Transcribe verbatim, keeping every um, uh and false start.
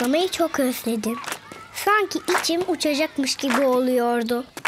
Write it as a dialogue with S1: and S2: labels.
S1: koklamayı çok özledim. Sanki içim uçacakmış gibi oluyordu.